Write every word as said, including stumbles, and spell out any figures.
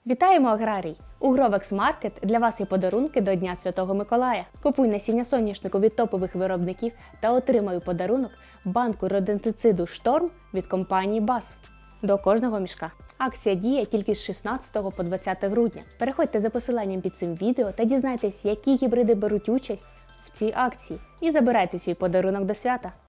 Вітаємо, аграрій! У Grovex Market для вас є подарунки до Дня Святого Миколая. Купуй насіння соняшнику від топових виробників та отримай у подарунок банку родентициду «Шторм» від компанії бас. До кожного мішка. Акція діє тільки з шістнадцятого по двадцяте грудня. Переходьте за посиланням під цим відео та дізнайтесь, які гібриди беруть участь в цій акції. І забирайте свій подарунок до свята.